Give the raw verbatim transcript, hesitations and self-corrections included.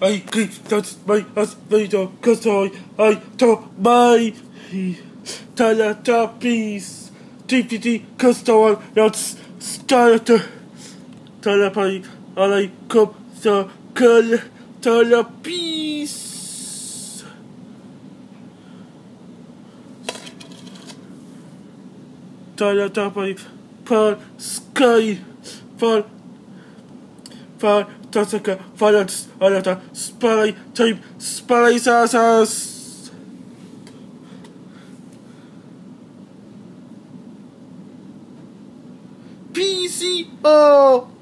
I give that my husband cause I I top my Teletubbies D V D customer that's starter Telepathy I come the girl Teletubbies Teletubbies per sky for for Tasaka Valence Alata Spy Type Spy Sasas P C O